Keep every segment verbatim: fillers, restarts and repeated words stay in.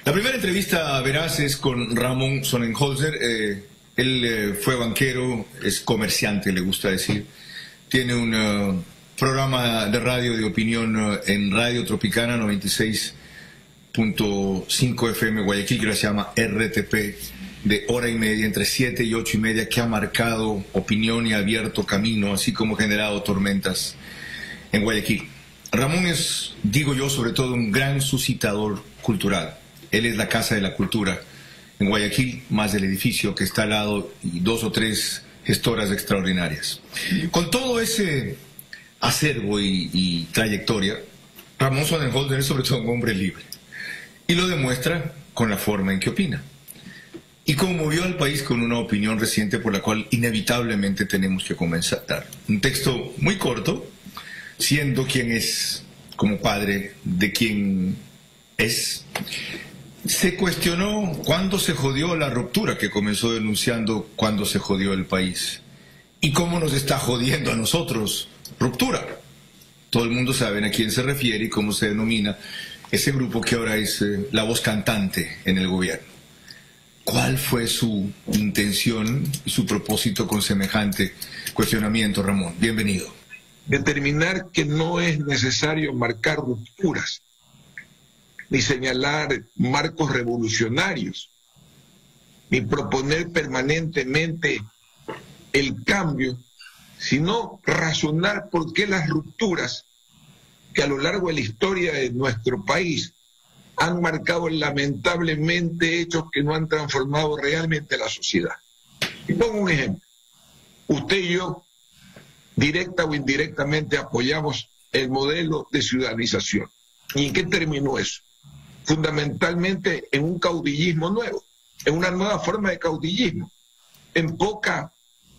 La primera entrevista veraz es con Ramón Sonnenholzer. Eh, él eh, fue banquero, es comerciante, le gusta decir. Tiene un uh, programa de radio de opinión uh, en Radio Tropicana noventa y seis punto cinco F M Guayaquil, que se llama R T P, de hora y media, entre siete y ocho y media, que ha marcado opinión y abierto camino, así como generado tormentas en Guayaquil. Ramón es, digo yo, sobre todo un gran suscitador cultural. Él es la Casa de la Cultura en Guayaquil, más del edificio que está al lado, y dos o tres gestoras extraordinarias. Con todo ese acervo y, y trayectoria, Ramón Sonnenholzer es sobre todo un hombre libre. Y lo demuestra con la forma en que opina. Y conmovió al país con una opinión reciente por la cual inevitablemente tenemos que comenzar. Un texto muy corto, siendo quien es como padre de quien es. Se cuestionó cuándo se jodió la ruptura que comenzó denunciando cuándo se jodió el país. Y cómo nos está jodiendo a nosotros ruptura. Todo el mundo sabe a quién se refiere y cómo se denomina ese grupo que ahora es eh, la voz cantante en el gobierno. ¿Cuál fue su intención y su propósito con semejante cuestionamiento, Ramón? Bienvenido. Determinar que no es necesario marcar rupturas, ni señalar marcos revolucionarios, ni proponer permanentemente el cambio, sino razonar por qué las rupturas que a lo largo de la historia de nuestro país han marcado lamentablemente hechos que no han transformado realmente la sociedad. Y pongo un ejemplo. Usted y yo, directa o indirectamente, apoyamos el modelo de ciudadanización. ¿Y en qué terminó eso? Fundamentalmente en un caudillismo nuevo, en una nueva forma de caudillismo, en poca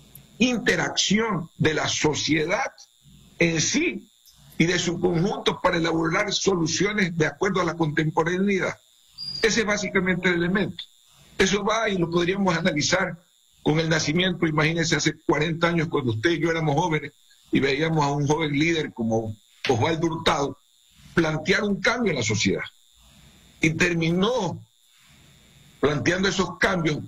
interacción de la sociedad en sí y de su conjunto para elaborar soluciones de acuerdo a la contemporaneidad. Ese es básicamente el elemento. Eso va y lo podríamos analizar con el nacimiento, imagínense, hace cuarenta años, cuando usted y yo éramos jóvenes y veíamos a un joven líder como Osvaldo Hurtado plantear un cambio en la sociedad. Y terminó planteando esos cambios,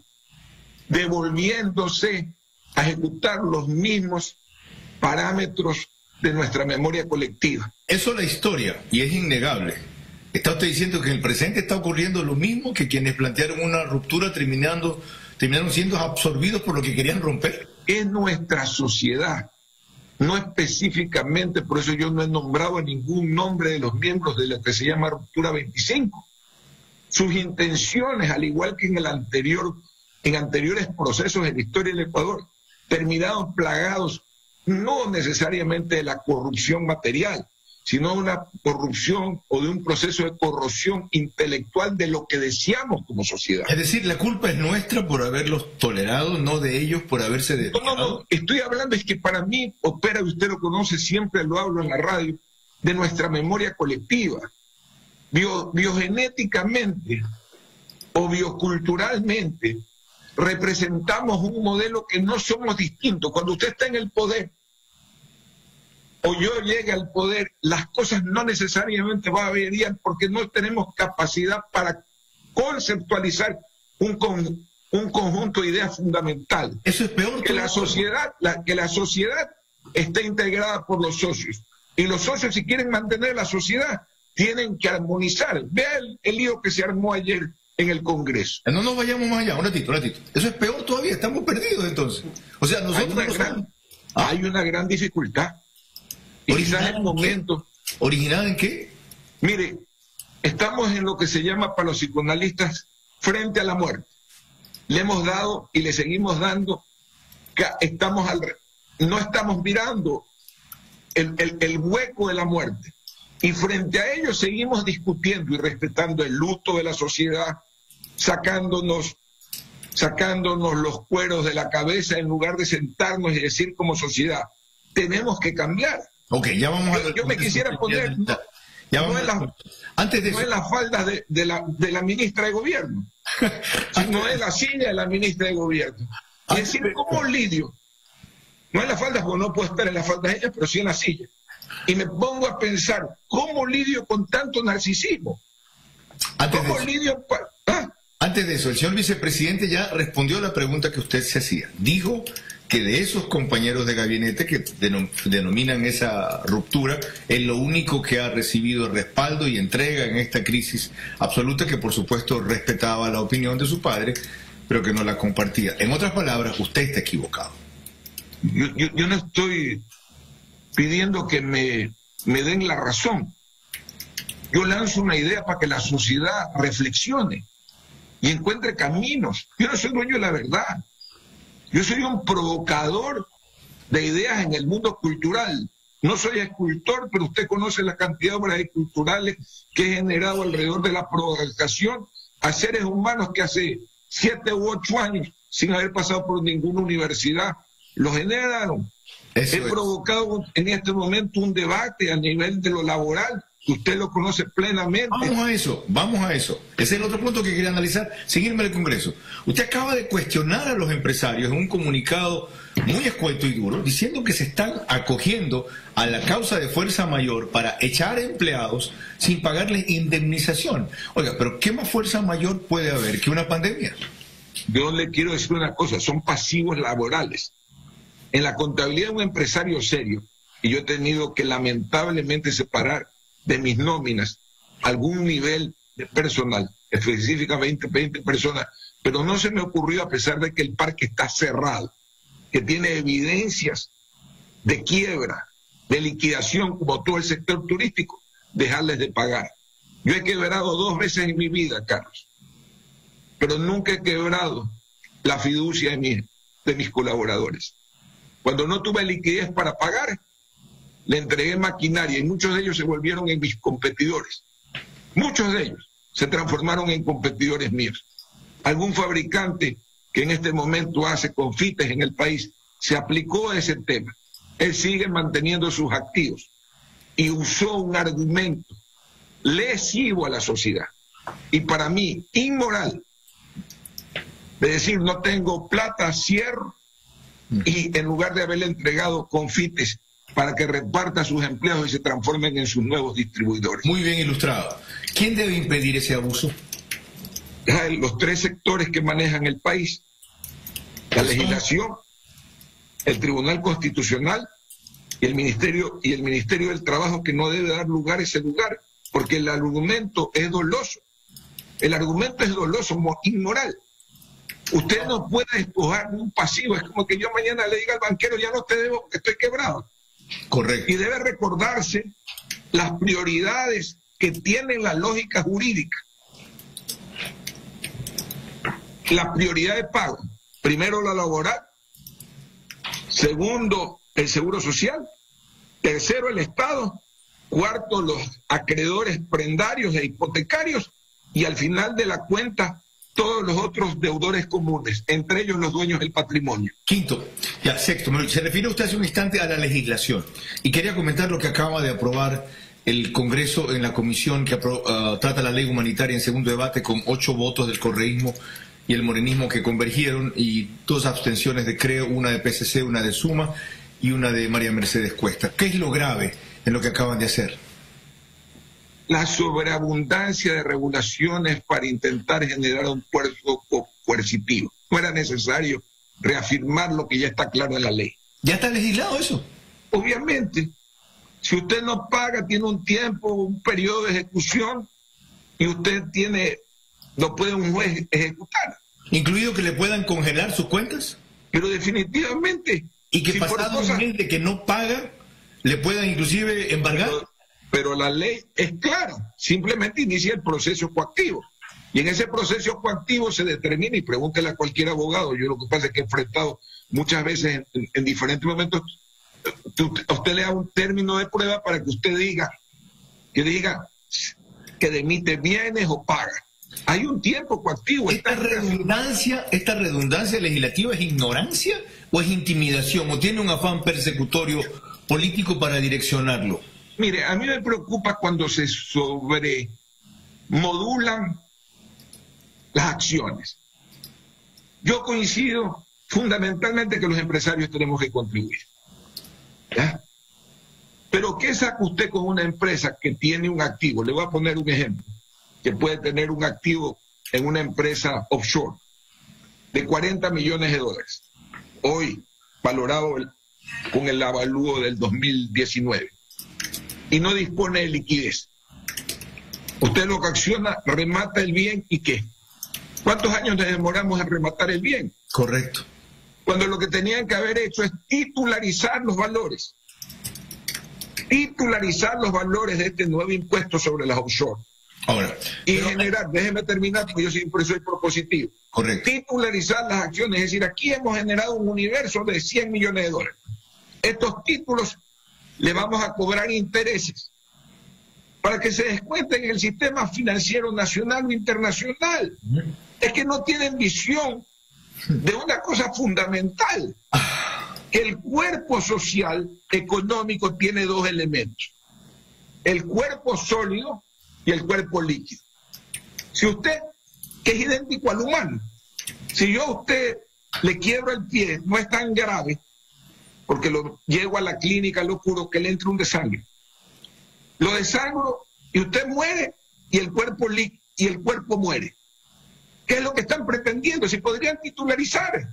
devolviéndose a ejecutar los mismos parámetros de nuestra memoria colectiva. Eso es la historia, y es innegable. ¿Está usted diciendo que en el presente está ocurriendo lo mismo, que quienes plantearon una ruptura terminando, terminaron siendo absorbidos por lo que querían romper? Es nuestra sociedad, no específicamente, por eso yo no he nombrado a ningún nombre de los miembros de lo que se llama Ruptura veinticinco. Sus intenciones, al igual que en el anterior, en anteriores procesos en la historia del Ecuador, terminaron plagados no necesariamente de la corrupción material, sino de una corrupción o de un proceso de corrosión intelectual de lo que deseamos como sociedad. Es decir, la culpa es nuestra por haberlos tolerado, no de ellos por haberse dedicado. No, no, no, estoy hablando, es que para mí opera, y usted lo conoce, siempre lo hablo en la radio, de nuestra memoria colectiva. Bio, biogenéticamente o bioculturalmente representamos un modelo que no somos distintos. Cuando usted está en el poder o yo llegue al poder, las cosas no necesariamente van a venir porque no tenemos capacidad para conceptualizar un, con, un conjunto de ideas fundamentales. Eso es peor que la sociedad, la, que la sociedad esté integrada por los socios. Y los socios, si quieren mantener la sociedad, tienen que armonizar. Vea el, el lío que se armó ayer en el Congreso. No nos vayamos más allá, un ratito, un ratito. Eso es peor todavía, estamos perdidos entonces. O sea, nosotros hay una, no gran, somos... ¿Ah? hay una gran dificultad. Y quizás el momento... ¿Originada en qué? Mire, estamos en lo que se llama para los psicoanalistas frente a la muerte. Le hemos dado y le seguimos dando, estamos al, no estamos mirando el, el, el hueco de la muerte. Y frente a ello seguimos discutiendo y respetando el luto de la sociedad, sacándonos, sacándonos los cueros de la cabeza en lugar de sentarnos y decir como sociedad, tenemos que cambiar. Ok, ya vamos a... Yo, yo me quisiera poner, no, ya no, a... en, la, Antes de no eso... en las faldas de, de, la, de la ministra de Gobierno, sino en la silla de la ministra de Gobierno. Y decir, ¿cómo lidio? No en las faldas, porque no puedo estar en las faldas de ella, pero sí en la silla. Y me pongo a pensar, ¿cómo lidio con tanto narcisismo? ¿Cómo lidio pa antes de eso, el señor vicepresidente ya respondió a la pregunta que usted se hacía. Dijo que de esos compañeros de gabinete que denominan esa ruptura, es lo único que ha recibido respaldo y entrega en esta crisis absoluta, que por supuesto respetaba la opinión de su padre, pero que no la compartía. En otras palabras, usted está equivocado. Yo, yo, yo no estoy pidiendo que me, me den la razón. Yo lanzo una idea para que la sociedad reflexione y encuentre caminos. Yo no soy dueño de la verdad. Yo soy un provocador de ideas en el mundo cultural. No soy escultor, pero usted conoce la cantidad de obras culturales que he generado alrededor de la provocación a seres humanos que hace siete u ocho años, sin haber pasado por ninguna universidad, lo generaron. Eso he es. provocado en este momento un debate a nivel de lo laboral, que usted lo conoce plenamente. Vamos a eso, vamos a eso. Ese es el otro punto que quería analizar, seguirme al Congreso. Usted acaba de cuestionar a los empresarios en un comunicado muy escueto y duro, diciendo que se están acogiendo a la causa de fuerza mayor para echar empleados sin pagarles indemnización. Oiga, pero ¿qué más fuerza mayor puede haber que una pandemia? Yo le quiero decir una cosa, son pasivos laborales. En la contabilidad de un empresario serio, y yo he tenido que lamentablemente separar de mis nóminas algún nivel de personal, específicamente veinte personas, pero no se me ocurrió, a pesar de que el parque está cerrado, que tiene evidencias de quiebra, de liquidación, como todo el sector turístico, dejarles de pagar. Yo he quebrado dos veces en mi vida, Carlos, pero nunca he quebrado la fiducia de mis, de mis colaboradores. Cuando no tuve liquidez para pagar, le entregué maquinaria y muchos de ellos se volvieron en mis competidores. Muchos de ellos se transformaron en competidores míos. Algún fabricante que en este momento hace confites en el país se aplicó a ese tema. Él sigue manteniendo sus activos y usó un argumento lesivo a la sociedad y para mí inmoral, de decir no tengo plata, cierro, y en lugar de haberle entregado confites para que reparta sus empleados y se transformen en sus nuevos distribuidores. Muy bien ilustrado. ¿Quién debe impedir ese abuso? Los tres sectores que manejan el país: la legislación, el Tribunal Constitucional y el Ministerio y el Ministerio del Trabajo, que no debe dar lugar a ese lugar, porque el argumento es doloso. El argumento es doloso, inmoral. Usted no puede despojar de un pasivo. Es como que yo mañana le diga al banquero, ya no te debo, estoy quebrado. Correcto. Y debe recordarse las prioridades que tiene la lógica jurídica. La prioridad de pago: primero la laboral, segundo el seguro social, tercero el Estado, cuarto los acreedores prendarios e hipotecarios, y al final de la cuenta todos los otros deudores comunes, entre ellos los dueños del patrimonio. Quinto, ya, sexto, se refirió usted hace un instante a la legislación y quería comentar lo que acaba de aprobar el Congreso en la comisión que apro uh, trata la ley humanitaria en segundo debate, con ocho votos del correísmo y el morenismo que convergieron y dos abstenciones de Creo, una de P S C, una de Suma y una de María Mercedes Cuesta. ¿Qué es lo grave en lo que acaban de hacer? La sobreabundancia de regulaciones para intentar generar un cuerpo coercitivo. No era necesario reafirmar lo que ya está claro en la ley. ¿Ya está legislado eso? Obviamente. Si usted no paga, tiene un tiempo, un periodo de ejecución, y usted tiene, no puede un juez ejecutar. ¿Incluido que le puedan congelar sus cuentas? Pero definitivamente. Y que si pasado un mes de que no paga, le puedan inclusive embargar. Pero, pero la ley es clara, simplemente inicia el proceso coactivo. Y en ese proceso coactivo se determina, y pregúntele a cualquier abogado, yo lo que pasa es que he enfrentado muchas veces en, en, en diferentes momentos, a usted le da un término de prueba para que usted diga, que diga que demite bienes o paga. Hay un tiempo coactivo. ¿Esta redundancia, esta redundancia legislativa es ignorancia o es intimidación o tiene un afán persecutorio político para direccionarlo? Mire, a mí me preocupa cuando se sobremodulan las acciones. Yo coincido fundamentalmente que los empresarios tenemos que contribuir, ¿ya? Pero ¿qué saca usted con una empresa que tiene un activo? Le voy a poner un ejemplo, que puede tener un activo en una empresa offshore de cuarenta millones de dólares, hoy valorado el, con el avalúo del dos mil diecinueve, y no dispone de liquidez. Usted lo que acciona, remata el bien, ¿y qué? ¿Cuántos años nos demoramos en rematar el bien? Correcto. Cuando lo que tenían que haber hecho es titularizar los valores. Titularizar los valores de este nuevo impuesto sobre las offshore. Ahora. Y pero, generar, déjeme terminar porque yo siempre soy propositivo. Correcto. Titularizar las acciones, es decir, aquí hemos generado un universo de cien millones de dólares. Estos títulos le vamos a cobrar intereses para que se descuenten en el sistema financiero nacional o internacional. Es que no tienen visión de una cosa fundamental, que el cuerpo social económico tiene dos elementos: el cuerpo sólido y el cuerpo líquido. Si usted, que es idéntico al humano, si yo a usted le quiebro el pie, no es tan grave, porque lo llevo a la clínica, lo curo, que le entre un desangre. Lo desangro y usted muere y el cuerpo li y el cuerpo muere. ¿Qué es lo que están pretendiendo? Si podrían titularizar.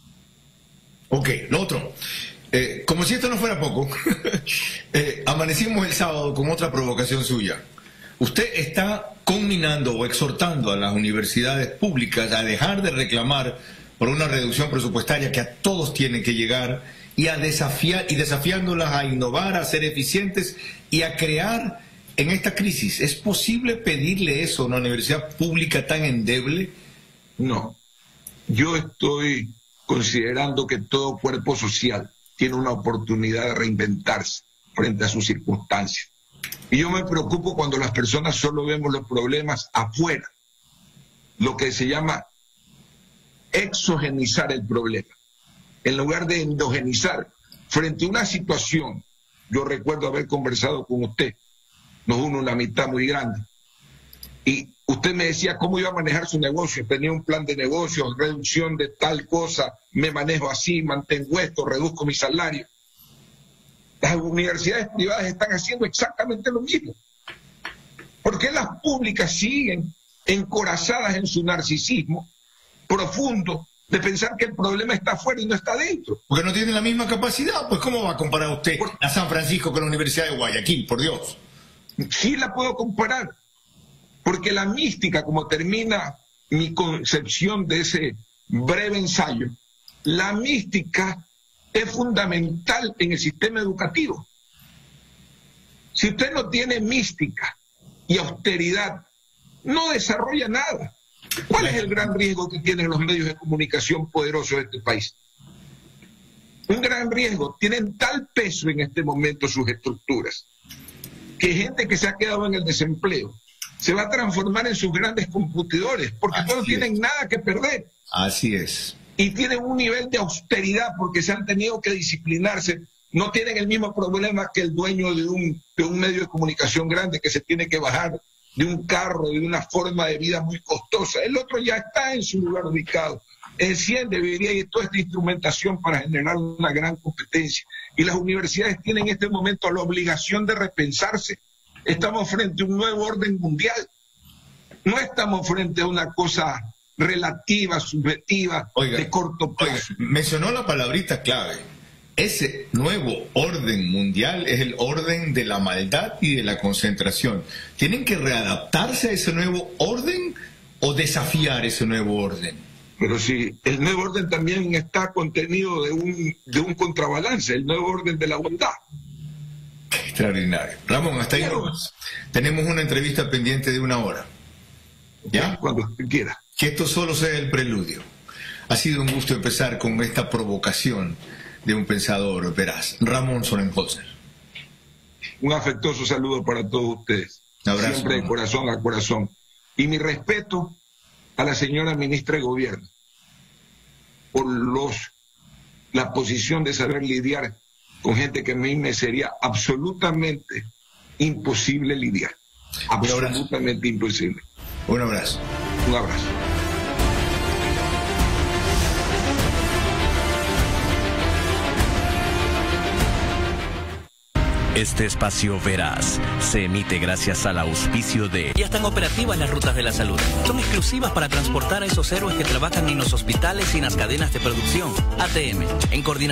Ok, lo otro. Eh, como si esto no fuera poco, eh, amanecimos el sábado con otra provocación suya. Usted está conminando o exhortando a las universidades públicas a dejar de reclamar por una reducción presupuestaria que a todos tiene que llegar, y a desafiar y desafiándolas a innovar, a ser eficientes y a crear en esta crisis. ¿Es posible pedirle eso a una universidad pública tan endeble? No. Yo estoy considerando que todo cuerpo social tiene una oportunidad de reinventarse frente a sus circunstancias. Y yo me preocupo cuando las personas solo vemos los problemas afuera, lo que se llama exogenizar el problema, en lugar de endogenizar. Frente a una situación, yo recuerdo haber conversado con usted, nos une una amistad muy grande, y usted me decía cómo iba a manejar su negocio. Tenía un plan de negocios, reducción de tal cosa, me manejo así, mantengo esto, reduzco mi salario. Las universidades privadas están haciendo exactamente lo mismo. ¿Por qué las públicas siguen encorazadas en su narcisismo profundo de pensar que el problema está afuera y no está dentro? Porque no tienen la misma capacidad. Pues ¿cómo va a comparar usted por... a San Francisco con la Universidad de Guayaquil, por Dios? Sí la puedo comparar, porque la mística, como termina mi concepción de ese breve ensayo, la mística es fundamental en el sistema educativo. Si usted no tiene mística y austeridad, no desarrolla nada. ¿Cuál es el gran riesgo que tienen los medios de comunicación poderosos de este país? Un gran riesgo. Tienen tal peso en este momento sus estructuras, que gente que se ha quedado en el desempleo se va a transformar en sus grandes computadores, porque no tienen nada que perder. Así es. Y tienen un nivel de austeridad porque se han tenido que disciplinarse. No tienen el mismo problema que el dueño de un, de un medio de comunicación grande, que se tiene que bajar de un carro, de una forma de vida muy costosa. El otro ya está en su lugar ubicado. En cien debería ir toda esta instrumentación para generar una gran competencia. Y las universidades tienen en este momento la obligación de repensarse. Estamos frente a un nuevo orden mundial. No estamos frente a una cosa relativa, subjetiva, oiga, de corto plazo. Oiga, mencionó la palabrita clave. Ese nuevo orden mundial es el orden de la maldad y de la concentración. ¿Tienen que readaptarse a ese nuevo orden o desafiar ese nuevo orden? Pero si el nuevo orden también está contenido de un, de un contrabalance, el nuevo orden de la bondad. Extraordinario. Ramón, hasta ahí nomás. Tenemos una entrevista pendiente de una hora. ¿Ya? Cuando usted quiera. Que esto solo sea el preludio. Ha sido un gusto empezar con esta provocación de un pensador veraz, Ramón Sonnenholzer. Un afectuoso saludo para todos ustedes. Un abrazo. Siempre de corazón a corazón. Y mi respeto a la señora ministra de Gobierno por los la posición de saber lidiar con gente que a mí me sería absolutamente imposible lidiar. Absolutamente imposible. Un abrazo. Un abrazo. Este espacio veraz se emite gracias al auspicio de... Ya están operativas las rutas de la salud. Son exclusivas para transportar a esos héroes que trabajan en los hospitales y en las cadenas de producción. A T M, en coordinación